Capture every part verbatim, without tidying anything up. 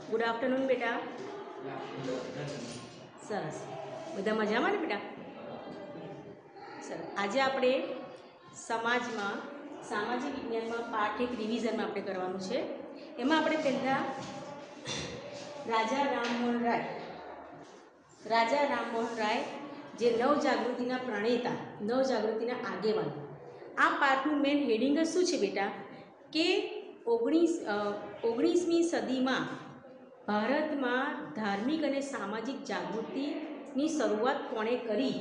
Good afternoon બેટા. સરસ, બધા મજામાં ને બેટા? સરસ. આજે આપણે સમાજમાં સામાજિક વિજ્ઞાનમાં પાઠ એક રિવિઝનમાં આપણે કરવાનું છે. એમાં આપણે પહેલાં રાજા રામમોહન રાય રાજા રામમોહન રાય જે નવજાગૃતિના પ્રણેતા, નવજાગૃતિના આગેવાન, આ પાઠનું મેઇન હેડિંગ જ શું છે બેટા? કે ઓગણીસ ઓગણીસમી સદીમાં ભારતમાં ધાર્મિક અને સામાજિક જાગૃતિની શરૂઆત કોણે કરી?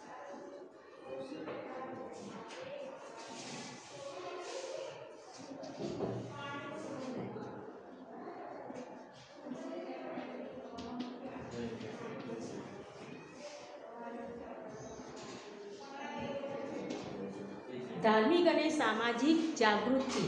ધાર્મિક અને સામાજિક જાગૃતિ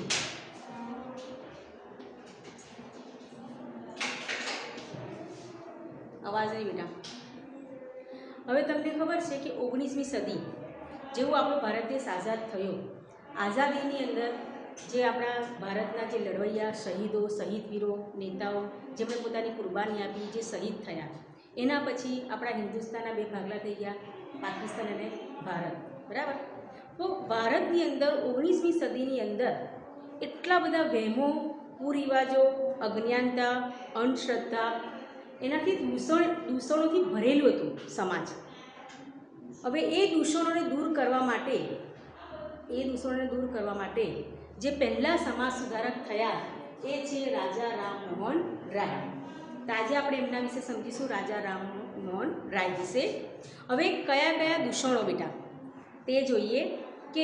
અવાજ નહીં બેટા. હવે તમને ખબર છે કે ઓગણીસમી સદી જેવું આપણો ભારત દેશ આઝાદ થયો, આઝાદીની અંદર જે આપણા ભારતના જે લડવૈયા શહીદો, શહીદવીરો, નેતાઓ જેમણે પોતાની કુરબાની આપી, જે શહીદ થયા, એના પછી આપણા હિન્દુસ્તાનના બે ભાગલા થઈ ગયા, પાકિસ્તાન અને ભારત. બરાબર? તો ભારતની અંદર ઓગણીસમી સદીની અંદર એટલા બધા વહેમો, કુરિવાજો, અજ્ઞાનતા, અંધશ્રદ્ધા, એનાથી દૂષણ દૂષણોથી ભરેલું હતું સમાજ. હવે એ દૂષણોને દૂર કરવા માટે એ દૂષણોને દૂર કરવા માટે જે પહેલાં સમાજ સુધારક થયા એ છે રાજા રામમોહન રાય. તો આજે આપણે એમના વિશે સમજીશું, રાજા રામમોહન રાય વિશે. હવે કયા કયા દૂષણો બેટા તે જોઈએ. કે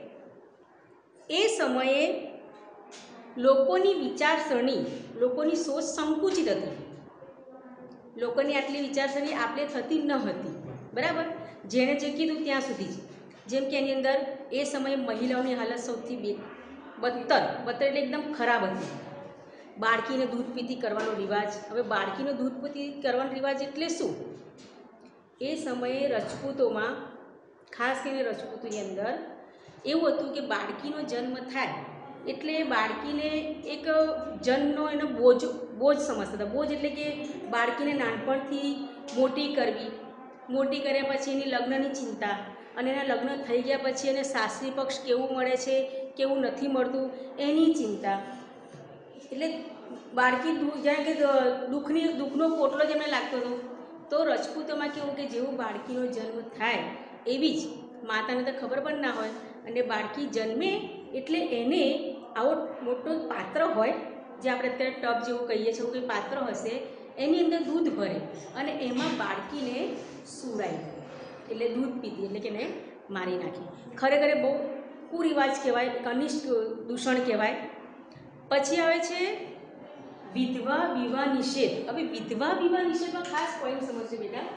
એ સમયે લોકોની વિચારસરણી, લોકોની સોચ સંકુચિત હતી. લોકોની આટલી વિચારસરણી આપણે થતી ન હતી. બરાબર? જેણે જે કીધું ત્યાં સુધી જ. જેમ કે એની અંદર એ સમયે મહિલાઓની હાલત સૌથી બે બદતર બદતર એટલે એકદમ ખરાબ હતી. બાળકીને દૂધ પીતી કરવાનો રિવાજ. હવે બાળકીને દૂધ પીતી કરવાનો રિવાજ એટલે શું? એ સમયે રજપૂતોમાં, ખાસ કરીને રજપૂતોની અંદર એવું હતું કે બાળકીનો જન્મ થાય એટલે બાળકીને એક જન્મનો એનો બોજ બોજ સમજતા હતા. બોજ એટલે કે બાળકીને નાનપણથી મોટી કરવી, મોટી કર્યા પછી એની લગ્નની ચિંતા, અને એના લગ્ન થઈ ગયા પછી એને સાસરી પક્ષ કેવું મળે છે, કેવું નથી મળતું, એની ચિંતા. એટલે બાળકી જાણે કે દુઃખની દુઃખનો પોટલો જ એમને લાગતો હતો. તો રજપૂતોમાં કેવું કે જેવું બાળકીનો જન્મ થાય એવી જ માતાને તો ખબર પણ ના હોય, અને બાળકી જન્મે એટલે એને આવો મોટો પાત્ર હોય, જે આપણે અત્યારે ટબ જેવું કહીએ છીએ, એવું કંઈ પાત્ર હશે, એની અંદર દૂધ ભરે અને એમાં બાળકીને સુરાય, એટલે દૂધ પીતી, એટલે કે એને મારી નાખી. ખરેખર બહુ કુરિવાજ કહેવાય, એક અનિષ્ટ દૂષણ કહેવાય. પછી આવે છે વિધવા વિવાહ નિષેધ. હવે વિધવા વિવાહ નિષેધમાં ખાસ પોઈન્ટ સમજજો બેટા.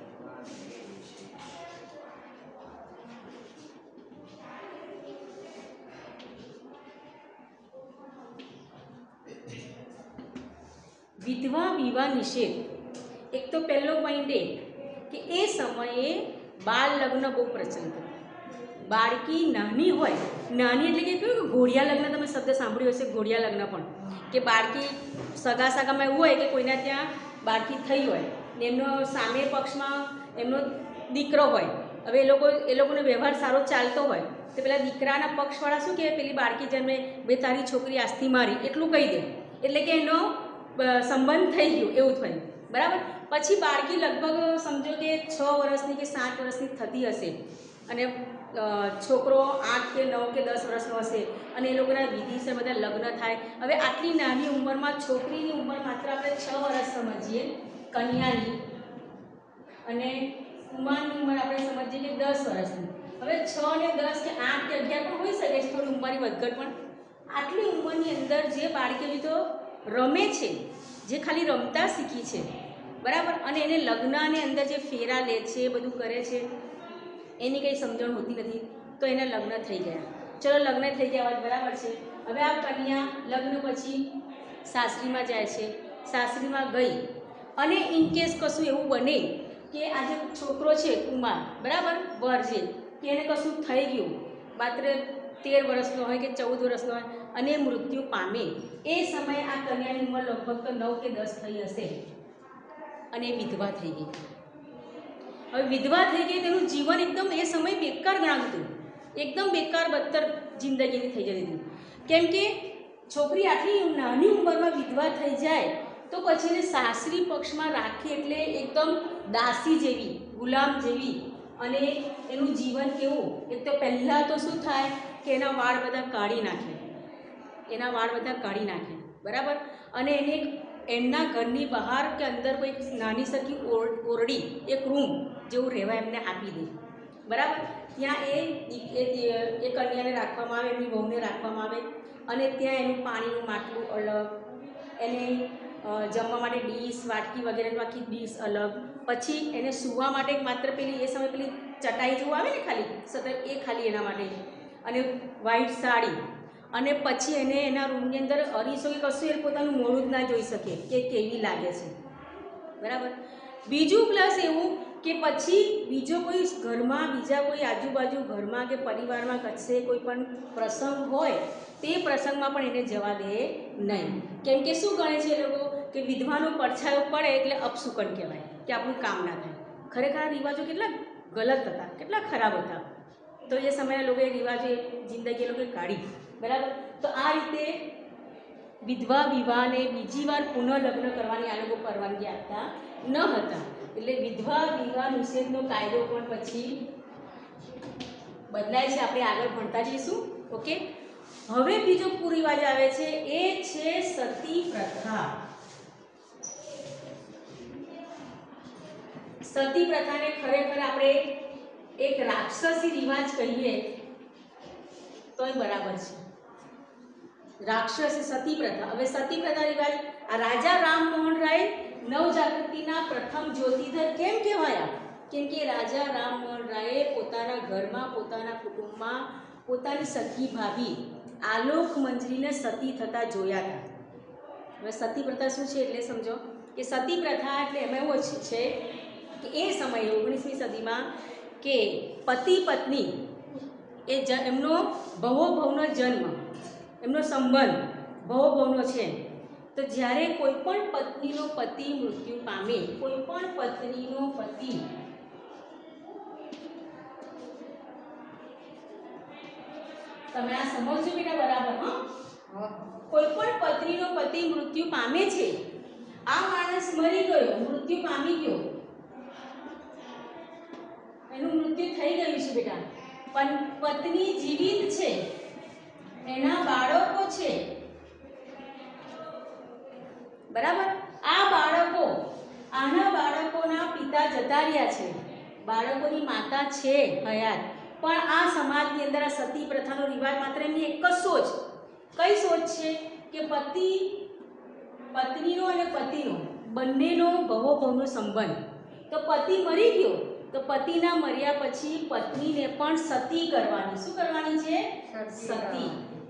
વિધવા વિવાહ નિષેધ. એક તો પહેલો પોઈન્ટ એ કે એ સમયે બાળ લગ્ન બહુ પ્રચલિત હતું. બાળકી નાની હોય, નાની એટલે કે કેવું કે ઘોડિયા લગ્ન, તમે શબ્દ સાંભળ્યો હશે, ઘોડિયા લગ્ન પણ, કે બાળકી સગા સગામાં એવું હોય કે કોઈના ત્યાં બાળકી થઈ હોય ને એમનો સામે પક્ષમાં એમનો દીકરો હોય. હવે એ લોકો એ લોકોનો વ્યવહાર સારો ચાલતો હોય તો પેલા દીકરાના પક્ષવાળા શું કહે, પેલી બાળકી જન્મે બે તારી છોકરી આજથી મારી, એટલું કહી દે, એટલે કે એનો સંબંધ થઈ ગયો એવું થયું. બરાબર? પછી બાળકી લગભગ સમજો કે છ વર્ષની કે સાત વર્ષની થતી હશે અને છોકરો આઠ કે નવ કે દસ વર્ષનો હશે અને એ લોકોના વિધિસર બધા લગ્ન થાય. હવે આટલી નાની ઉંમરમાં છોકરીની ઉંમર માત્ર આપણે છ વર્ષ સમજીએ કન્યાની, અને કુમારની ઉંમર આપણે સમજીએ કે દસ વર્ષની. હવે છ ને દસ કે આઠ કે અગિયાર પણ હોઈ શકે છે, થોડી ઉંમરની વધઘટ, પણ આટલી ઉંમરની અંદર જે બાળકી તો રમે છે, જે ખાલી રમતા શીખી છે, બરાબર, અને એને લગ્નની અંદર જે ફેરા લે છે, બધું કરે છે, એની કંઈ સમજણ હોતી નથી, તો એના લગ્ન થઈ ગયા. ચલો લગ્ન થઈ ગયા વાત બરાબર છે. હવે આ કન્યા લગ્ન પછી સાસરીમાં જાય છે. સાસરીમાં ગઈ અને ઇનકેસ કશું એવું બને કે આ જે છોકરો છે કુમાર, બરાબર, વર છે, કે એને કશું થઈ ગયું, માત્ર તેર વર્ષનો હોય કે ચૌદ વર્ષનો હોય અને મૃત્યુ પામે એ સમયે આ કન્યાની ઉંમર લગભગ તો નવ કે દસ થઈ હશે અને વિધવા થઈ ગઈ. હવે વિધવા થઈ ગઈ, તેનું જીવન એકદમ એ સમય બેકાર ગણાતું, એકદમ બેકાર બદતર જિંદગીની થઈ જતી હતી. કેમ કે છોકરી આટલી નાની ઉંમરમાં વિધવા થઈ જાય તો પછી એને સાસરી પક્ષમાં રાખી એટલે એકદમ દાસી જેવી, ગુલામ જેવી, અને એનું જીવન કેવું, એક તો પહેલાં તો શું થાય કે એના વાળ બધા કાઢી નાખે, એના વાળ બધા કાઢી નાખે, બરાબર. અને એને એમના ઘરની બહાર કે અંદર કોઈ નાની સરખી ઓરડી, એક રૂમ જેવું રહેવા એમને આપી દે, બરાબર. ત્યાં એ એ કન્યાને રાખવામાં આવે, એમની વહુને રાખવામાં આવે, અને ત્યાં એનું પાણીનું માટલું અલગ, એને જમવા માટે ડીશ, વાટકી વગેરેનું આખી ડીશ અલગ, પછી એને સૂવા માટે માત્ર પેલી એ સમય પેલી ચટાઈ જેવું આવે ને ખાલી સતત, એ ખાલી એના માટે, અને વ્હાઈટ સાડી, અને પછી એને એના રૂમની અંદર અરીસો કે કશું એ પોતાનું મોઢું જ ના જોઈ શકે કે કેવી લાગે છે, બરાબર. બીજું પ્લસ એવું કે પછી બીજો કોઈ ઘરમાં, બીજા કોઈ આજુબાજુ ઘરમાં કે પરિવારમાં કશે કોઈ પણ પ્રસંગ હોય તે પ્રસંગમાં પણ એને જવા દે નહીં. કેમ કે શું ગણે છે એ લોકો કે વિધવાનો પડછાયો પડે એટલે અપશુકન કહેવાય, કે આપણું કામ ના થાય. ખરેખર આ રિવાજો કેટલા ગલત હતા, કેટલા ખરાબ હતા. તો એ સમયના લોકોએ રિવાજો જિંદગી એ લોકોએ કાઢી, બરાબર. તો આ રીતે વિધવા વિવાહને બીજી વાર પુનઃલગ્ન કરવાની આ લોકો પરવાનગી આપતા ન હતા. એટલે વિધવા વિવાહ નિષેધનો કાયદો પણ પછી બદલાય છે, આપણે આગળ ભણતા જઈશું. ઓકે. હવે બીજો કુરિવાજ આવે છે, એ છે સતી પ્રથા. સતી પ્રથાને ખરેખર આપણે એક રાક્ષસી રિવાજ કહીએ તોય બરાબર છે. રાક્ષસી સતી પ્રથા. હવે સતી પ્રથા રિવાજ આ રાજા રામમોહન રાય નવજાગૃતિના પ્રથમ જ્યોતિધર કેમ કહેવાયા? કેમ કે રાજા રામમોહન રાયે પોતાના ઘરમાં, પોતાના કુટુંબમાં પોતાની સખી ભાભી આલોક મંજરીને સતી થતા જોયા હતા. હવે સતી પ્રથા શું છે એટલે સમજો કે સતી પ્રથા એટલે એમાં એવું છે કે એ સમયે ઓગણીસમી સદીમાં કે પતિ પત્ની એ જ એમનો ભવોભવનો જન્મ, એમનો સંબંધ ભવોભવનો છે. તો જ્યારે કોઈ પણ પત્નીનો પતિ મૃત્યુ પામે, કોઈ પણ પત્નીનો પતિ તમે આ સમજજો બેટા બરાબર. હા, કોઈ પણ પત્નીનો પતિ મૃત્યુ પામે છે, આ માણસ મરી ગયો, મૃત્યુ પામી ગયો, એનું મૃત્યુ થઈ ગયું છે બેટા, પણ પત્ની જીવિત છે, એના બાળકો છે, બરાબર. આ બાળકો, આના બાળકોના પિતા જતા રહ્યા છે, બાળકોની માતા છે હયાત, પણ આ સમાજની અંદર આ સતી પ્રથાનો રિવાજ માત્ર એમની એક જ સોચ. કઈ સોચ છે કે પતિ પત્નીનો અને પતિનો બંનેનો ભવોભવનો સંબંધ. તો પતિ મરી ગયો તો પતિના મર્યા પછી પત્નીને પણ સતી કરવાની. શું કરવાની છે? સતી.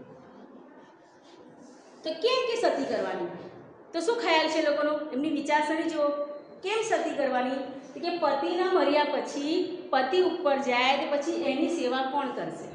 તો કેમ કે સતી કરવાની? તો શું ખ્યાલ છે લોકોનો? એમની વિચારસરણી જુઓ. કેમ સતી કરવાની? કે પતિના મર્યા પછી પતિ ઉપર જાય તો પછી એની સેવા કોણ કરશે?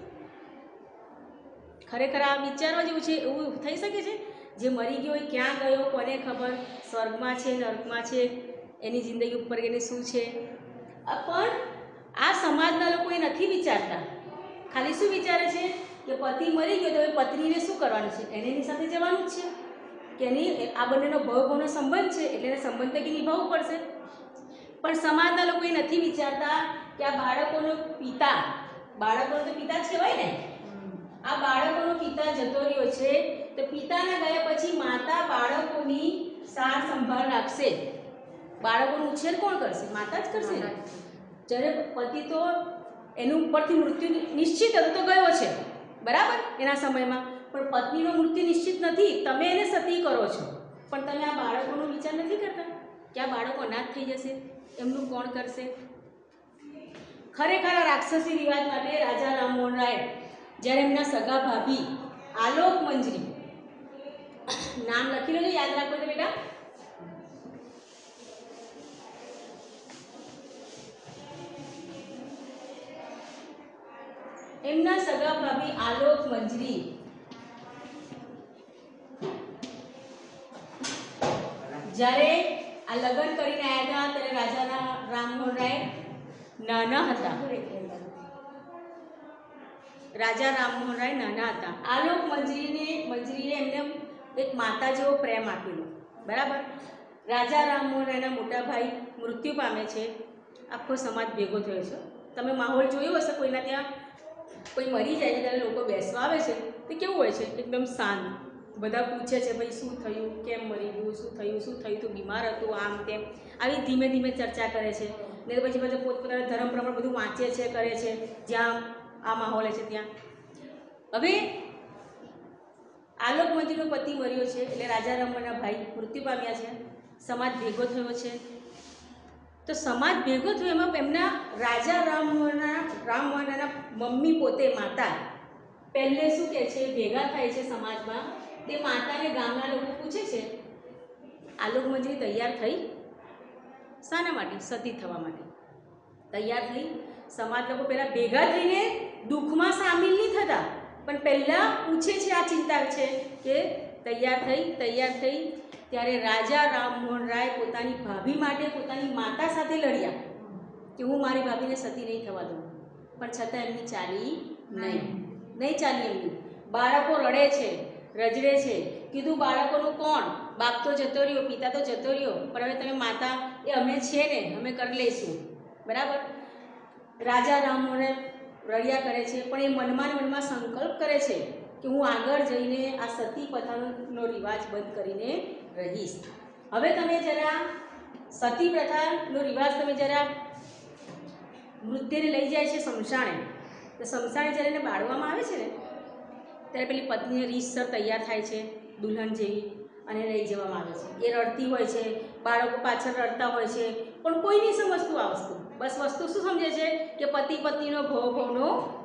ખરેખર આ વિચારવા જેવું છે. એવું થઈ શકે છે? જે મરી ગયો એ ક્યાં ગયો કોને ખબર? સ્વર્ગમાં છે, નર્કમાં છે, એની જિંદગી ઉપર એને શું છે? પણ આ સમાજના લોકો એ નથી વિચારતા. ખાલી શું વિચારે છે કે પતિ મરી ગયો તો પત્નીને શું કરવાનું છે? એને એની સાથે જવાનું જ છે, કે એની આ બંનેનો ભવભવનો સંબંધ છે એટલે એને સંબંધ તકી નિભાવવું પડશે. પણ સમાજના લોકો એ નથી વિચારતા કે આ બાળકોનો પિતા, બાળકોનો તો પિતા જ કહેવાય ને, આ બાળકોનો પિતા જતો રહ્યો છે તો પિતાના ગયા પછી માતા બાળકોની સાર સંભાળ રાખશે. બાળકોનો ઉછેર કોણ કરશે? માતા જ કરશે ને. જ્યારે પતિ તો એનું ઉપરથી મૃત્યુ નિશ્ચિત હતું તો ગયો છે, બરાબર, એના સમયમાં. પણ પત્નીનું મૃત્યુ નિશ્ચિત નથી, તમે એને સતી કરો છો, પણ તમે આ બાળકોનો વિચાર નથી કરતા કે આ બાળકો અનાથ થઈ જશે, એમનું કોણ કરશે? ખરેખર આ રાક્ષસી રિવાજ માટે રાજા રામમોહન રાય જ્યારે એમના સગા ભાભી આલોક મંજરી, નામ લખી લેજો, યાદ રાખો તો બેટા. એમના સગા ભાભી આલોક મંજરી જ્યારે આ લગ્ન કરીને આવ્યા હતા ત્યારે રાજાના રામમોહન રાય નાના હતા. રાજા રામમોહન રાય નાના હતા. આલોક મંજરીને મંજરીએ એમને એક માતા જેવો પ્રેમ આપેલો. બરાબર. રાજા રામમોહન રાયના મોટા ભાઈ મૃત્યુ પામે છે. આખો સમાજ ભેગો થયો છે. તમે માહોલ જોયો હશે, કોઈના ત્યાં કોઈ મરી જાય છે ત્યારે લોકો બેસવા આવે છે તે કેવું હોય છે? એકદમ શાંત. બધા પૂછે છે ભાઈ શું થયું, કેમ મરી ગયું, શું થયું, શું થયું, તું બીમાર હતું, આમ તેમ, આવી ધીમે ધીમે ચર્ચા કરે છે. ને પછી બધા પોતપોતાના ધર્મ પ્રમાણે બધું વાંચે છે, કરે છે, જ્યાં આ માહોલ છે ત્યાં. હવે આલોક મંજરીનો પતિ મર્યો છે એટલે રાજા રામમોહનના ભાઈ મૃત્યુ પામ્યા છે. સમાજ ભેગો થયો છે. તો સમાજ ભેગો થયો એમાં એમના રાજા રામમોહનના રામમોહનના મમ્મી પોતે માતા પહેલે શું કહે છે, ભેગા થાય છે સમાજમાં. તે માતાને ગામના લોકો પૂછે છે આલોક મંજરી તૈયાર થઈ શાના માટે? સતી થવા માટે તૈયાર થઈ. સમાજ લોકો પહેલાં ભેગા થઈને દુઃખમાં સામેલ નહીં થતા, પણ પહેલાં પૂછે છે, આ ચિંતા છે કે તૈયાર થઈ તૈયાર થઈ ત્યારે રાજા રામમોહન રાય પોતાની ભાભી માટે પોતાની માતા સાથે લડ્યા કે હું મારી ભાભીને સતી નહીં થવા દઉં. પણ છતાં એમની ચાલી નહીં નહીં ચાલી એમની. બાળકો રડે છે, રજડે છે. કીધું બાળકોનું કોણ? બાપ તો જતો રહ્યો, પિતા તો જતો રહ્યો, પણ હવે તમે માતા એ અમે છીએ ને, અમે કરી લઈશું. બરાબર. રાજા રામમોહન રડ્યા કરે છે, પણ એ મનમાં ને મનમાં સંકલ્પ કરે છે કે હું આગળ જઈને આ સતી પ્રથાનો રિવાજ બંધ કરીને રહીશ. હવે તમે જરા સતી પ્રથાનો રિવાજ તમે જરા મૃતદેહને લઈ જાય છે શમશાને, તો શમશાને જ્યારે એને બાળવામાં આવે છે ને ત્યારે પેલી પત્નીને રીતસર તૈયાર થાય છે દુલ્હન જેવી અને લઈ જવામાં આવે છે. એ રડતી હોય છે, બાળકો પાછળ રડતા હોય છે, પણ કોઈ નહીં સમજતું આ વસ્તુ. બસ વસ્તુ શું સમજે છે કે પતિ પત્નીનો ભવ ભવનો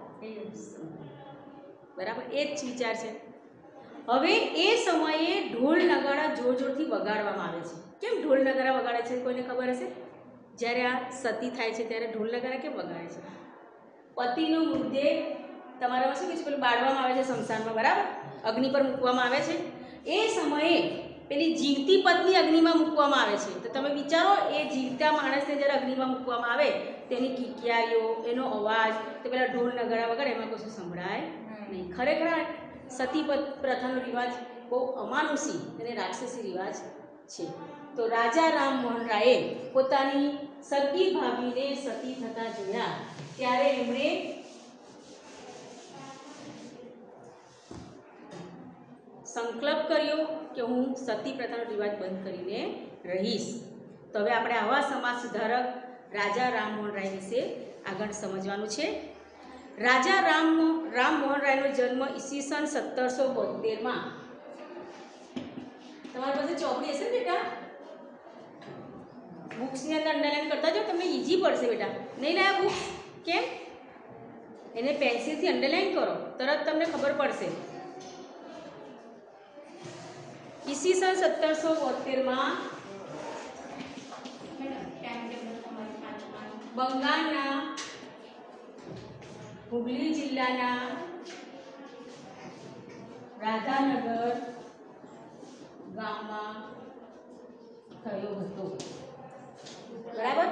બરાબર, એ જ વિચાર છે. હવે એ સમયે ઢોલ નગારા જોર જોરથી વગાડવામાં આવે છે. કેમ ઢોલ નગારા વગાડે છે કોઈને ખબર હશે? જ્યારે આ સતી થાય છે ત્યારે ઢોલ નગારા કેમ વગાડે છે? પતિનો મૃતદેહ તમારામાં શું કહે છે પેલું બાળવામાં આવે છે શમશાનમાં, બરાબર, અગ્નિ પર મૂકવામાં આવે છે. એ સમયે પેલી જીવતી પત્ની અગ્નિમાં મૂકવામાં આવે છે. તો તમે વિચારો એ જીવતા માણસને જ્યારે અગ્નિમાં મૂકવામાં આવે તેની કિકિયારીઓ, એનો અવાજ, તો પેલા ઢોલ નગારા વગર એમાં કશું સંભળાય નહીં. ખરેખર સતી પ્રથાનો રિવાજ બહુ અમાનુષી અને રાક્ષસી રિવાજ છે. તો રાજા રામમોહન રાયે પોતાની સગી ભાભીને સતી થતા જોયા ત્યારે એમણે સંકલ્પ કર્યો કે હું સતી પ્રથાનો રિવાજ બંધ કરીને રહીશ. તો હવે આપણે આવા સમાજ સુધારક રાજા રામમોહન રાય વિશે આગળ સમજવાનું છે. રાજા રામ રામમોહન રાયનો જન્મ ઈસવીસન સત્તરસો બોતેરમાં. તમારી પાસે ચોપડી હશે ને બેટા? બુક્સની અંદર અંડરલાઈન કરતા જાઓ, તમને ઈઝી પડશે બેટા. નહીં લાયા બુક્સ? કેમ? એને પેન્સિલથી અંડરલાઈન કરો, તરત તમને ખબર પડશે. ઈસવીસન સત્તરસો બોતેરમાં બંગાળના હુગલી જિલ્લાના રાધાનગર ગામમાં થયો હતો. બરાબર.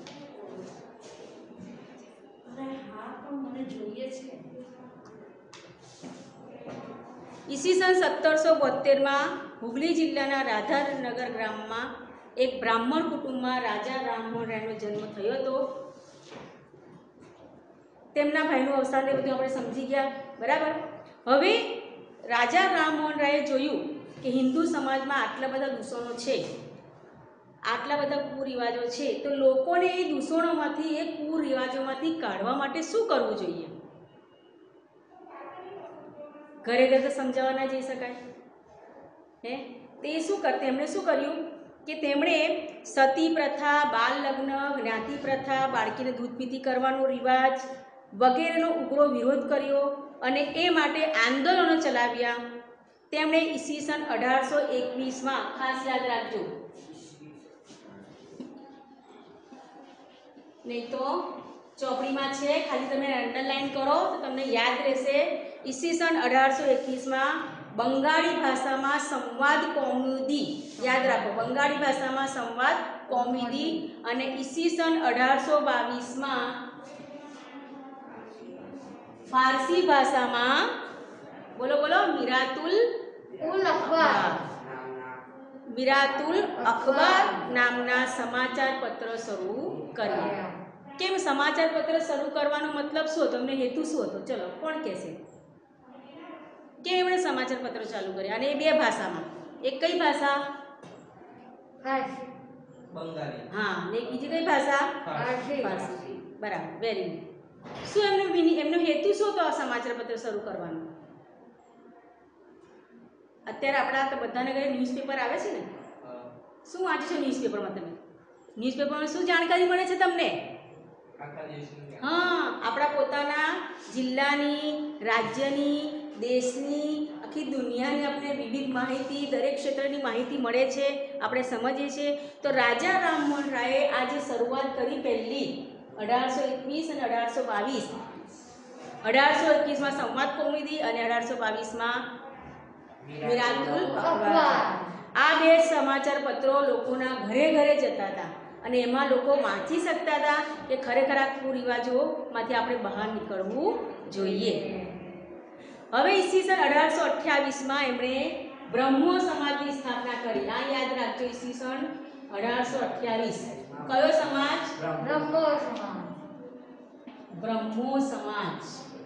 ઈસવીસન સત્તરસો બોતેરમાં હુગલી જિલ્લાના રાધાનગર ગ્રામમાં એક બ્રાહ્મણ કુટુંબમાં રાજા રામમોહન રાયનો જન્મ થયો હતો. તેમના ભાઈનું અવસાન એ બધું આપણે સમજી ગયા. બરાબર. હવે રાજા રામમોહન રાયે જોયું કે હિન્દુ સમાજમાં આટલા બધા દૂષણો છે, આટલા બધા કુરિવાજો છે, તો લોકોને એ દૂષણોમાંથી, એ કુરિવાજોમાંથી કાઢવા માટે શું કરવું જોઈએ? ઘરે ઘરે તો સમજાવવા ના જઈ શકાય હે. તે શું કર તેમણે શું કર્યું કે તેમણે સતી પ્રથા, બાલ લગ્ન, જ્ઞાતિ પ્રથા, બાળકીને દૂધ પીતી કરવાનો રિવાજ વગેરેનો ઉગ્ર વિરોધ કર્યો અને એ માટે આંદોલનો ચલાવ્યા. તેમણે ઈસવીસન અઢારસો એકવીસમાં, ખાસ યાદ રાખજો, નહીં તો ચોપડીમાં છે, ખાલી તમે અંડરલાઈન કરો તો તમને યાદ રહેશે. ઈસવીસન અઢારસો એકવીસમાં બંગાળી ભાષામાં સંવાદ કૌમુદી, યાદ યાદ રાખો, બંગાળી ભાષામાં સંવાદ કૌમુદી અને ઈસવીસન અઢારસો બાવીસમાં ફારસી ભાષામાં બોલો બોલો મીરાતુલ ઉલ અખબાર મીરાતુલ અખબાર નામના સમાચાર પત્ર શરૂ કર્યા. કેમ સમાચાર પત્ર શરૂ કરવાનો મતલબ શું હતો, એમને હેતુ શું હતો? ચલો કોણ કહેશે? કેમ એમણે સમાચાર પત્ર ચાલુ કર્યા? અને એ બે ભાષામાં, એક કઈ ભાષા? ફારસી. બંગાળી. હા, ને એક બીજી કઈ ભાષા? ફારસી. ફારસી. બરાબર, વેરી ગુડ. શું એમનો વિનિ- એમનો હેતુ શું હતો આ સમાચાર પત્ર શરૂ કરવાનો? અત્યારે આપણા તો બધાને ઘરે ન્યૂઝપેપર આવે છે ને, શું વાંચો છો ન્યૂઝપેપરમાં તમે? ન્યૂઝપેપરમાં શું જાણકારી મળે છે તમને? આખા દેશની. હા, આપણા પોતાના જિલ્લાની, રાજ્યની, દેશની, આખી દુનિયાની આપણે વિવિધ માહિતી, દરેક ક્ષેત્રની માહિતી મળે છે, આપણે સમજીએ છીએ. તો રાજા રામમોહન રાયે આ જે શરૂઆત કરી પહેલી અઢારસો એકવીસ અને અઢારસો બાવીસ અઢારસો એકવીસમાં સંવાદ કૌમુદી અને અઢારસો બાવીસમાં મીરાતુલ અખબાર. આ બે સમાચાર પત્રો લોકોના ઘરે ઘરે જતા હતા અને એમાં લોકો વાંચી શકતા હતા કે ખરેખર આ કુરિવાજોમાંથી આપણે બહાર નીકળવું જોઈએ. હવે ઈસવીસન અઢારસો અઠ્યાવીસમાં એમણે બ્રહ્મો સમાજની સ્થાપના કરી. આ યાદ રાખજો, ઈસવીસન અઢારસો અઠ્યાવીસ. કયો સમાજ? બ્રહ્મો સમાજ. બ્રહ્મો સમાજ.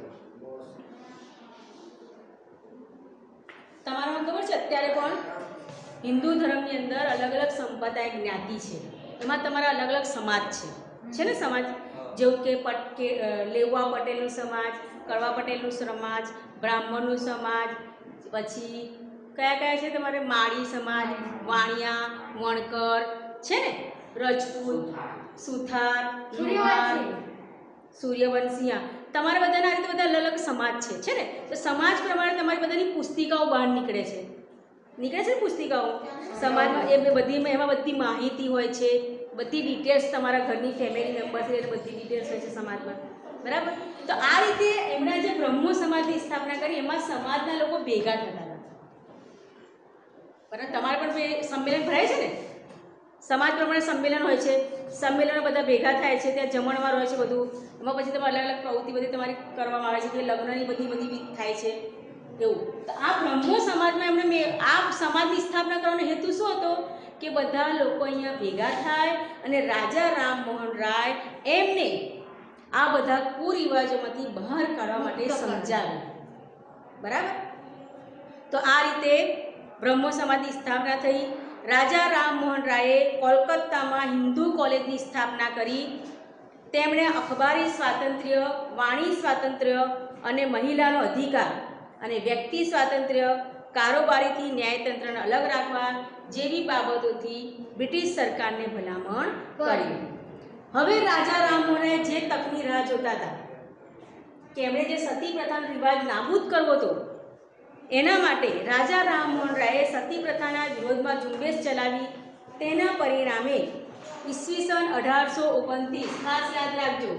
તમારામાં ખબર છે અત્યારે પણ હિન્દુ ધર્મની અંદર અલગ અલગ સંપ્રદાય જ્ઞાતિ છે, એમાં તમારા અલગ અલગ સમાજ છે છે ને સમાજ? જેવું કે પટ કે લેવા પટેલનું સમાજ, કડવા પટેલનું સમાજ, બ્રાહ્મણનું સમાજ, પછી કયા કયા છે તમારે? માળી સમાજ, વાણિયા, વણકર છે ને, રજપૂત, સુથાર, લુહાર, સૂર્યવંશીયા. તમારા બધાના આ રીતે બધા અલગ અલગ સમાજ છે છે ને? તો સમાજ પ્રમાણે તમારી બધાની પુસ્તિકાઓ બહાર નીકળે છે નીકળે છે ને પુસ્તિકાઓ સમાજમાં. એ બધી એમાં બધી માહિતી હોય છે, બધી ડિટેલ્સ તમારા ઘરની ફેમિલી મેમ્બર્સની એટલે બધી ડિટેલ્સ હોય છે સમાજમાં, બરાબર? તો આ રીતે એમણે જે બ્રહ્મો સમાજની સ્થાપના કરી એમાં સમાજના લોકો ભેગા થતા હતા. બરાબર, તમારે પણ બે સંમેલન ભરાય છે ને, સમાજ પ્રમાણે સંમેલન હોય છે, સંમેલનો બધા ભેગા થાય છે, ત્યાં જમણવાર હોય છે બધું, એમાં પછી તમે અલગ અલગ પ્રવૃત્તિ બધી તમારી કરવામાં આવે છે, કે લગ્નની બધી બધી થાય છે એવું. તો આ બ્રહ્મો સમાજમાં એમણે મેં આ સમાજની સ્થાપના કરવાનો હેતુ શું હતો? કે બધા લોકો અહીંયા ભેગા થાય અને રાજા રામમોહન રાય એમને આ બધા કુરિવાજોમાંથી બહાર કાઢવા માટે સમજાવે, બરાબર? તો આ રીતે બ્રહ્મો સમાજની સ્થાપના થઈ. રાજા રામમોહન રાયે કોલકાતામાં હિન્દુ કોલેજની સ્થાપના કરી. તેમણે અખબારી સ્વાતંત્ર્ય, વાણી સ્વાતંત્ર્ય અને મહિલાનો અધિકાર અને વ્યક્તિ સ્વાતંત્ર્ય, કારોબારીથી ન્યાયતંત્રને અલગ રાખવા જેવી બાબતોથી બ્રિટિશ સરકારને ભલામણ કરી. હવે રાજા રામમોહન રાય જે તકની રાહ જોતા હતા કે એમણે જે સતી પ્રથાનો રિવાજ નાબૂદ કરવો હતો, એના માટે રાજા રામમોહન રાયે સતી પ્રથાના વિરોધમાં ઝુંબેશ ચલાવી. તેના પરિણામે ઈસવીસન અઢારસો ઓગણત્રીસ, ખાસ યાદ રાખજો,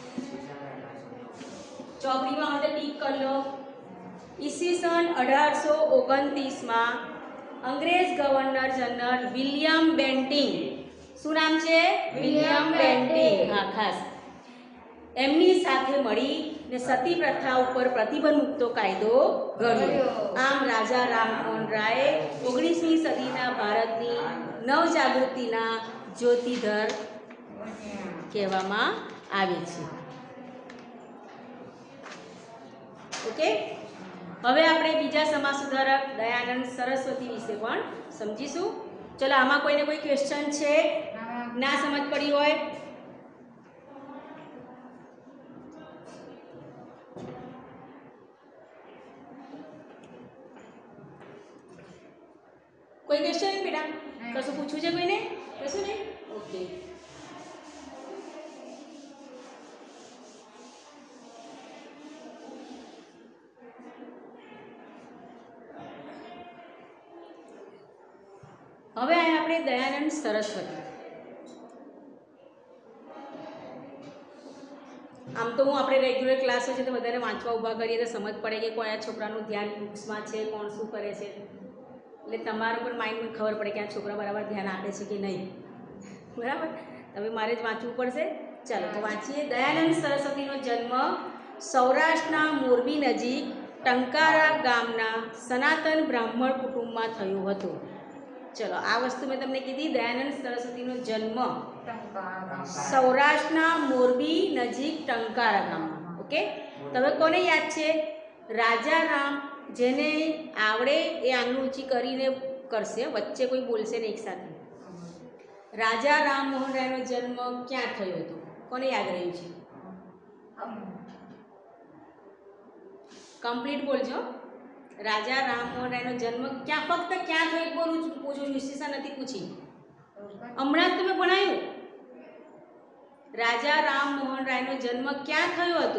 ચોપડીમાં માટે ટીક કરી લો. ઈસવીસન અઢારસો ઓગણત્રીસમાં અંગ્રેજ ગવર્નર જનરલ વિલિયમ બેન્ટિંગ, શું નામ છે? વિલિયમ બેન્ટિંગ, હા ખાસ, એમની સાથે મળી ને સતી પ્રથા ઉપર પ્રતિબંધ મૂકતો કાયદો ઘડ્યો. આમ રાજા રામમોહન રાય ઓગણીસમી સદીના ભારતની નવજાગૃતિના જ્યોતિધર કહેવામાં આવે છે. ઓકે, હવે આપણે બીજા સમાજ સુધારક દયાનંદ સરસ્વતી વિશે પણ સમજીશું. ચલો, આમાં કોઈને કોઈ ક્વેશ્ચન છે? ના સમજ પડી હોય? કોઈ ક્વેશ્ચન નહીં બેટા? કશું પૂછવું છે કોઈને? કશું નહીં? ઓકે. હવે આયા આપણે દયાનંદ સરસ્વતી. આમ તો હું આપણે રેગ્યુલર ક્લાસ હોય છે તો બધાને વાંચવા ઊભા કરીએ તો સમજ પડે કે કયા છોકરાનું ધ્યાન બુક્સમાં છે, કોણ શું કરે છે. એટલે તમારું પણ માઇન્ડમાં ખબર પડે કે આ છોકરા બરાબર ધ્યાન આપે છે કે નહીં. બરાબર, હવે મારે જ વાંચવું પડશે. ચાલો તો વાંચીએ. દયાનંદ સરસ્વતીનો જન્મ સૌરાષ્ટ્રના મોરબી નજીક ટંકારા ગામના સનાતન બ્રાહ્મણ કુટુંબમાં થયો હતો. ચલો, આ વસ્તુ મેં તમને કીધી. દયાનંદ સરસ્વતીનો જન્મ સૌરાષ્ટ્રના મોરબી નજીક ટંકારા ગામમાં. ઓકે, તમે કોને યાદ છે? રાજા રામ. જેને આવડે એ આંગળી ઊંચી કરીને કરશે, વચ્ચે કોઈ બોલશે ને એક સાથે. રાજા રામ મોહન રાયનો જન્મ ક્યાં થયો હતો? કોને યાદ રહ્યું છે? કમ્પ્લીટ બોલજો. રાજા રામ મોહન રાયનો જન્મ ક્યાં, ફક્ત ક્યાં થયો બોલું પૂછું, નિશ્ચિતા નથી પૂછી. હમણાં જ તમે ભણાયું. રાજા રામ મોહન રાયનો જન્મ ક્યાં થયો હતો?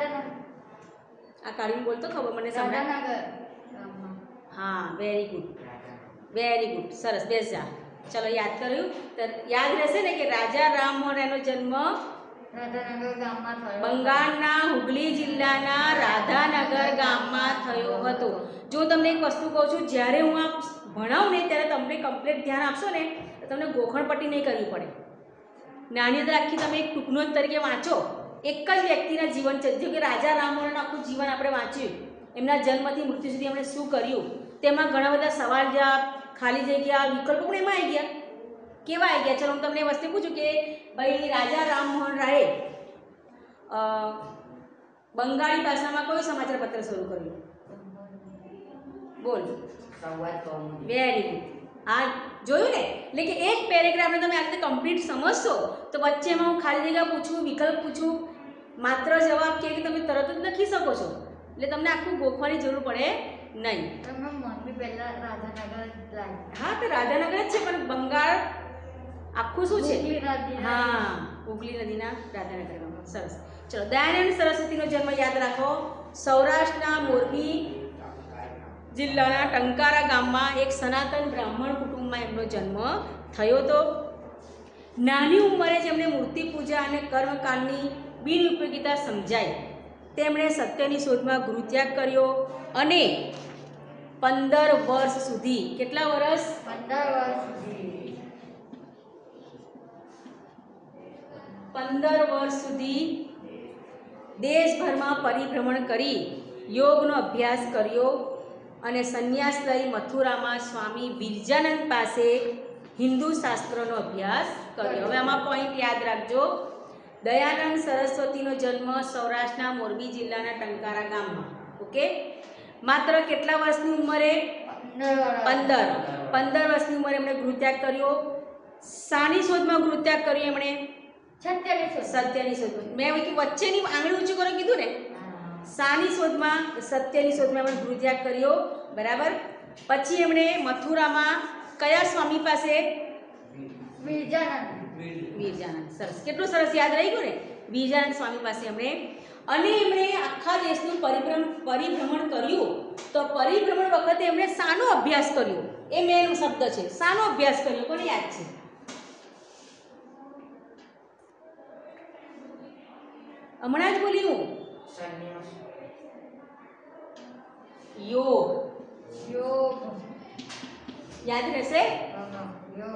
આ કાઢીને બોલતો ખબર મને સંભળાય. હા, વેરી ગુડ, વેરી ગુડ, સરસ. બેસ જા. ચલો, યાદ કર્યું તો યાદ રહેશે ને કે રાજા રામ મોહન રાયનો જન્મ બંગાળના હુગલી જિલ્લાના રાધાનગર ગામમાં થયો હતો. જો તમને એક વસ્તુ કહું છું, જ્યારે હું આ ભણાવું ને ત્યારે તમને કમ્પ્લીટ ધ્યાન આપશો ને તો તમને ગોખણપટ્ટી નહીં કરવી પડે. નાની અંદર આખી તમે એક ટૂંકનોટ તરીકે વાંચો. એક જ વ્યક્તિના જીવન છે, જેમ કે રાજા રામ મોહનનું આખું જીવન આપણે વાંચ્યું, એમના જન્મથી મૃત્યુ સુધી એમણે શું કર્યું, તેમાં ઘણા બધા સવાલ જવાબ, ખાલી જગ્યા, વિકલ્પો પણ એમાં આવી ગયા. કેવા આવી ગયા? ચલો હું તમને એ વસ્તુ પૂછું કે ભાઈ રાજા રામ મોહન રાયે બંગાળી ભાષામાં કયું સમાચાર પત્ર શરૂ કર્યું? બોલ. Very good. હા, જોયું ને? એટલે કે એક પેરેગ્રાફને તમે આ રીતે કમ્પ્લીટ સમજશો તો વચ્ચેમાં હું ખાલી જગ્યા પૂછું, વિકલ્પ પૂછું, માત્ર જવાબ કે તમે તરત જ લખી શકો છો. એટલે તમને આખું ગોખવાની જરૂર પડે નહીં. હા, તો રાધાનગર જ છે, પણ બંગાળ આખું શું છે? હા, હુગલી નદીના રાધાનગરમાં. સરસ. ચલો, દયાનંદ સરસ્વતીનો જન્મ યાદ રાખો. સૌરાષ્ટ્રના મોરબી જિલ્લાના ટંકારા ગામમાં એક સનાતન બ્રાહ્મણ કુટુંબમાં એમનો જન્મ થયો હતો. નાની ઉંમરે જ એમણે મૂર્તિ પૂજા અને કર્મકાંડની બિનઉપયોગિતા સમજાઈ. તેમણે સત્યની શોધમાં ગૃહત્યાગ કર્યો અને પંદર વર્ષ સુધી, કેટલા વર્ષ? પંદર વર્ષ સુધી પંદર વર્ષ સુધી દેશભરમાં પરિભ્રમણ કરી યોગનો અભ્યાસ કર્યો અને સંન્યાસ લઈ મથુરામાં સ્વામી વિરજાનંદ પાસે હિન્દુ શાસ્ત્રોનો અભ્યાસ કર્યો. હવે આમાં પોઈન્ટ યાદ રાખજો. દયાનંદ સરસ્વતીનો જન્મ સૌરાષ્ટ્રના મોરબી જિલ્લાના ટંકારા ગામમાં. ઓકે, માત્ર કેટલા વર્ષની ઉંમરે? પંદર. પંદર વર્ષની ઉંમરે એમણે ગૃહત્યાગ કર્યો. શાની શોધમાં ગૃહત્યાગ કર્યો એમણે? સત્યની શોધમાં. મેં વચ્ચેની આંગળી ઊંચી કરો કીધું ને. શાની શોધમાં? સત્યની શોધમાં એમણે ગૃહત્યાગ કર્યો. બરાબર. પછી એમણે મથુરામાં કયા સ્વામી પાસે? વિરજાનંદ. વિરજાનંદ. સરસ, કેટલું સરસ યાદ રહી ગયું ને? વિરજાનંદ સ્વામી પાસે એમણે, અને એમણે આખા દેશનું પરિભ્રમણ પરિભ્રમણ કર્યું. તો પરિભ્રમણ વખતે એમણે શાનો અભ્યાસ કર્યો? એ મેન શબ્દ છે. શાનો અભ્યાસ કર્યો? કોને યાદ છે? હમણાં જ બોલી હું. યોગ. યોગ. યાદ રહેશે? યોગ.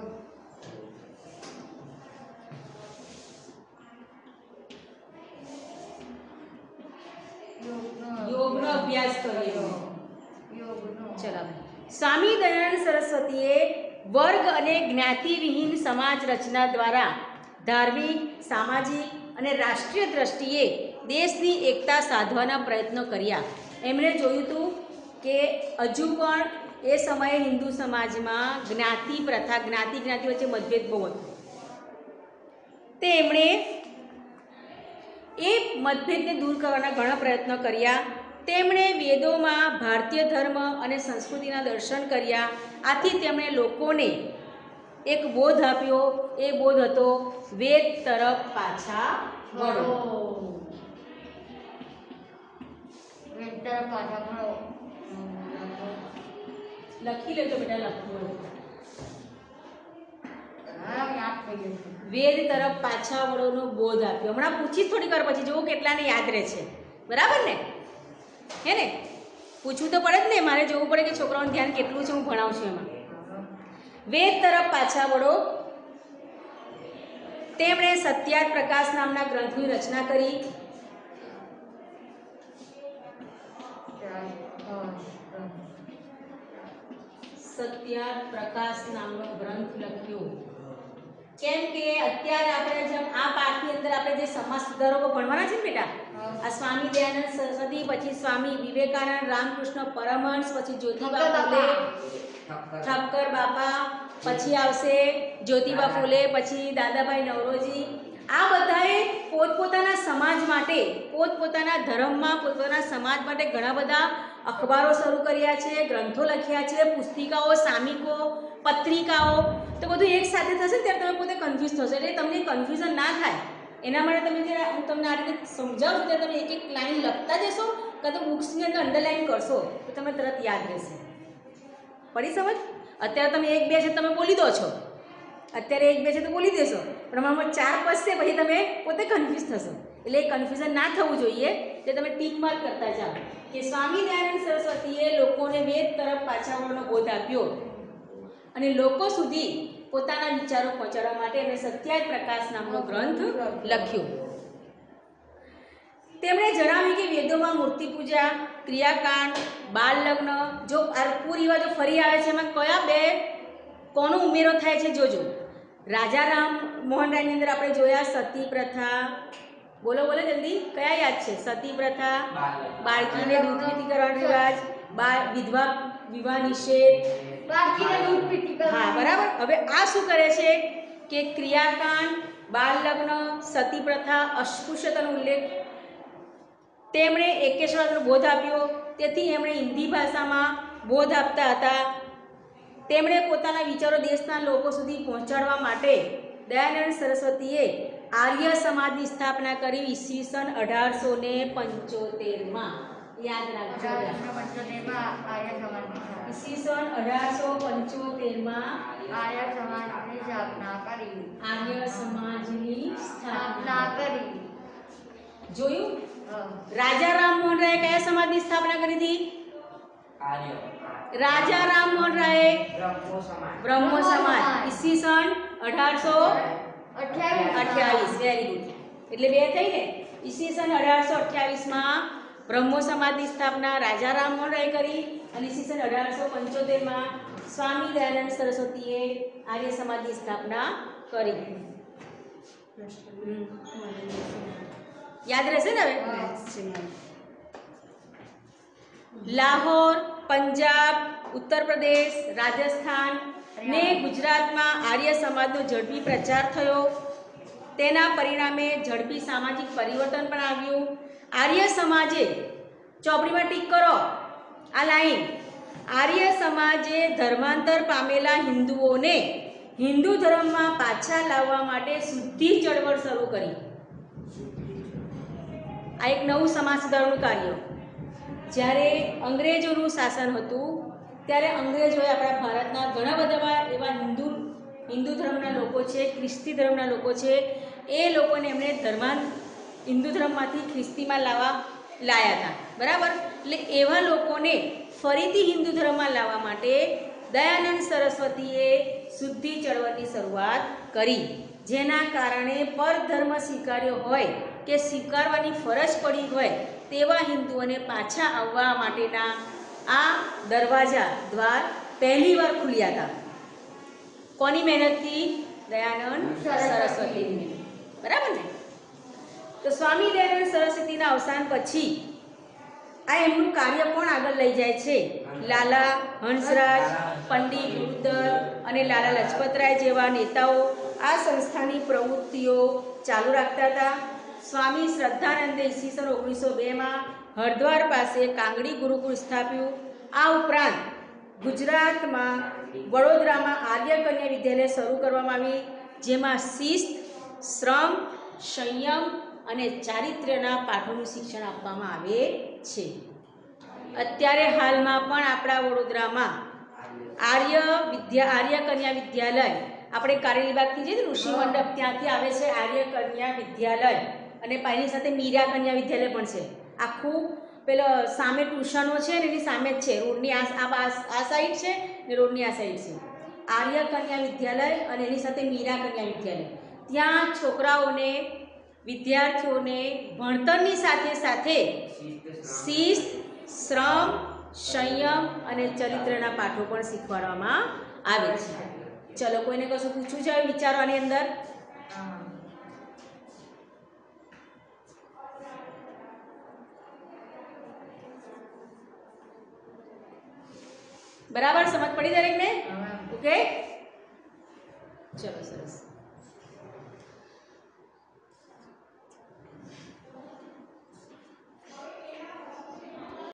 યોગનો અભ્યાસ કર્યો. યોગનો. ચલો, સ્વામી દયાનંદ સરસ્વતીએ વર્ગ અને જ્ઞાતિવિહીન સમાજ રચના દ્વારા ધાર્મિક, સામાજિક અને રાષ્ટ્રીય દ્રષ્ટિએ દેશની એકતા સાધવાના પ્રયત્નો કર્યા. એમણે જોયું હતું કે હજુ પણ એ સમયે હિન્દુ સમાજમાં જ્ઞાતિ પ્રથા, જ્ઞાતિ જ્ઞાતિ વચ્ચે મતભેદ બહુ હતો. તે એમણે એ મતભેદને દૂર કરવાના ઘણા પ્રયત્નો કર્યા. તેમણે વેદોમાં ભારતીય ધર્મ અને સંસ્કૃતિના દર્શન કર્યા. આથી તેમણે લોકોને એક બોધ આપ્યો. એ બોધ હતો વેદ તરફ પાછા વળો. વેદ તરફ પાછા વળો. લખી લેજો બેટા, લખવું. હા, યાદ થઈ ગયું. વેદ તરફ પાછા વળોનો બોધ આપ્યો. હમણાં પૂછી થોડી વાર પછી જુઓ કેટલાને યાદ રહે છે. બરાબર ને? હે ને? પૂછવું તો પડે જ ને, મારે જોવું પડે કે છોકરાઓનું ધ્યાન કેટલું છે હું ભણાવું છું એમાં. વેદ તરફ પાછા વળો. તેમણે સત્યાર્થ પ્રકાશ નામના ગ્રંથની રચના કરી. સત્યાર્થ પ્રકાશ નામનો ગ્રંથ લખ્યો. કેમ કે અત્યારે આપણે જેમ આ પાઠની અંદર આપણે જે સમાજ સુધારકો ભણવાના છે ને બેટા, આ સ્વામી દયાનંદ સરસ્વતી, પછી સ્વામી વિવેકાનંદ, રામકૃષ્ણ પરમહંસ, પછી જ્યોતિબા ફૂલે, ઠક્કર બાપા, પછી આવશે જ્યોતિબા ફૂલે, પછી દાદાભાઈ નવરોજી. આ બધાએ પોતપોતાના સમાજ માટે, પોતપોતાના ધર્મમાં, પોતપોતાના સમાજ માટે ઘણા બધા અખબારો શરૂ કર્યા છે, ગ્રંથો લખ્યા છે, પુસ્તિકાઓ, સામિકો, પત્રિકાઓ. તો બધું એક સાથે થશે ત્યારે તમે પોતે કન્ફ્યુઝ થશો. એટલે તમને કન્ફ્યુઝન ના થાય એના માટે તમે જે હું તમને આ રીતે સમજાવું છું ત્યારે તમે એક એક લાઈન લખતા જશો કાં તો બુક્સની અંદર અંડરલાઈન કરશો તો તમે તરત યાદ રહેશે. પડી સમજ? અત્યારે તમે એક બે છે તમે બોલી દો છો, અત્યારે એક બે છે તો બોલી દેશો, પણ અમારામાં ચાર પસશે પછી તમે પોતે કન્ફ્યુઝ થશો. એટલે એ કન્ફ્યુઝન ના થવું જોઈએ તે તમે ટીક માર્ક કરતા જાઓ કે સ્વામી દયાનંદ સરસ્વતીએ લોકોને વેદ તરફ પાછા વળવાનો બોધ આપ્યો અને લોકો સુધી પોતાના વિચારો પહોંચાડવા માટે એમણે સત્યાર્થ પ્રકાશ નામનો ગ્રંથ લખ્યો. તેમણે જણાવ્યું કે વેદોમાં મૂર્તિ પૂજા, ક્રિયાકાંડ, બાળ લગ્ન, જો કુરિવાજો ફરી આવે છે એમાં કયા બે કોનો ઉમેરો થાય છે જોજો. રાજા રામ મોહન રાયની અંદર આપણે જોયા સતી પ્રથા. બોલો બોલો જલ્દી, કયા યાદ છે? સતી પ્રથા, બાળકીને દૂધ પીતી કરવાનો રિવાજ, બાળ વિધવા વિવાહ નિષેધ. હા બરાબર. હવે આ શું કરે છે કે ક્રિયાકાંડ, બાળ લગ્ન, સતી પ્રથા, અસ્પૃશ્યતાનો ઉલ્લેખ તેમણે એકેશ્વરનો બોધ આપ્યો. તેથી એમણે હિન્દી ભાષામાં બોધ આપતા હતા. તેમણે પોતાના વિચારો દેશના લોકો સુધી પહોંચાડવા માટે દયાનંદ સરસ્વતીએ આર્ય સમાજની સ્થાપના કરી ઈસવીસન અઢારસો ને પંચોતેરમાં. યાદ રાખજો, ઈસવીસન અઢારસો પંચોતેરમાં આર્ય સમાજની સ્થાપના કરી. આર્ય સમાજની સ્થાપના સ્થાપના કરી. જોયું? રાજા રામમોહન રાય કયા સમાજની સ્થાપના કરી હતી? આર્ય. રાજા રામમોહન રાય બ્રહ્મો સમાજ. બ્રહ્મો સમાજ ઈસવીસન અઢારસો અઠ્યાવીસ. અઠ્યાવીસ. Very good. એટલે બે થઈ ને. ઈસવીસન અઢારસો અઠ્યાવીસમાં બ્રહ્મો સમાજની સ્થાપના રાજા રામમોહન રાય કરી અને ઈસવીસન અઢારસો પંચોતેરમાં સ્વામી દયાનંદ સરસ્વતીએ આર્ય સમાજની સ્થાપના કરી. યાદ રહેશે ને હવે? લાહોર, પંજાબ, ઉત્તર પ્રદેશ, રાજસ્થાન ને ગુજરાતમાં આર્ય સમાજનો ઝડપી પ્રચાર થયો. તેના પરિણામે ઝડપી સામાજિક પરિવર્તન પણ આવ્યું. આર્ય સમાજે, ચોપડીમાં ટીક કરો આ લાઈન, આર્ય સમાજે ધર્માંતર પામેલા હિન્દુઓને હિન્દુ ધર્મમાં પાછા લાવવા માટે શુદ્ધિ ચળવળ શરૂ કરી. આ એક નવું સમાજ સુધારણનું કાર્ય. જ્યારે અંગ્રેજોનું શાસન હતું ત્યારે અંગ્રેજોએ આપણા ભારતના ઘણા બધા એવા હિન્દુ હિન્દુ ધર્મના લોકો છે, ખ્રિસ્તી ધર્મના લોકો છે, એ લોકોને એમણે ધર્માન હિન્દુ ધર્મમાંથી ખ્રિસ્તીમાં લાવવા લાયા હતા. બરાબર? એટલે એવા લોકોને ફરીથી હિન્દુ ધર્મમાં લાવવા માટે દયાનંદ સરસ્વતીએ શુદ્ધિ ચળવળની શરૂઆત કરી. જેના કારણે પરધર્મ સ્વીકાર્યો હોય કે સ્વીકારવાની ફરજ પડી હોય તેવા હિન્દુઓને પાછા આવવા માટેના આ દરવાજા દ્વાર પહેલીવાર ખુલ્યા હતા. કોની મહેનતથી? દયાનંદ સરસ્વતીની. બરાબર ને? તો સ્વામી દયાનંદ સરસ્વતીના અવસાન પછી આ એમનું કાર્ય કોણ આગળ લઈ જાય છે? લાલા હંસરાજ, પંડિત ગુરુદર અને લાલા લજપતરાય જેવા નેતાઓ આ સંસ્થાની પ્રવૃત્તિઓ ચાલુ રાખતા હતા. સ્વામી શ્રદ્ધાનંદે ઈસવીસન ઓગણીસો બેમાં હરદ્વાર પાસે કાંગડી ગુરુકુળ સ્થાપ્યું. આ ઉપરાંત ગુજરાતમાં વડોદરામાં આર્ય કન્યા વિદ્યાલય શરૂ કરવામાં આવી, જેમાં શિસ્ત, શ્રમ, સંયમ અને ચારિત્ર્યના પાઠોનું શિક્ષણ આપવામાં આવે છે. અત્યારે હાલમાં પણ આપણા વડોદરામાં આર્ય વિદ્યા આર્ય કન્યા વિદ્યાલય, આપણે કારેલીબાગથી જઈએ ને ઋષિ મંડપ ત્યાંથી આવે છે આર્ય કન્યા વિદ્યાલય, અને એની સાથે મીરા કન્યા વિદ્યાલય પણ છે. આખું પેલો સામે ટ્યુશનો છે ને એની સામે જ છે, રોડની આ આ બા- આ સાઈડ છે ને રોડની આ સાઈડ છે. આર્ય કન્યા વિદ્યાલય અને એની સાથે મીરા કન્યા વિદ્યાલય. ત્યાં છોકરાઓને વિદ્યાર્થીઓને ભણતરની સાથે સાથે શિસ્ત, શ્રમ, સંયમ અને ચરિત્રના પાઠો પણ શીખવાડવામાં આવે છે. ચલો, કોઈને કશું પૂછવું છે હવે વિચારવાની અંદર? બરાબર સમજ પડી દરેકને? ઓકે, ચલો સરસ.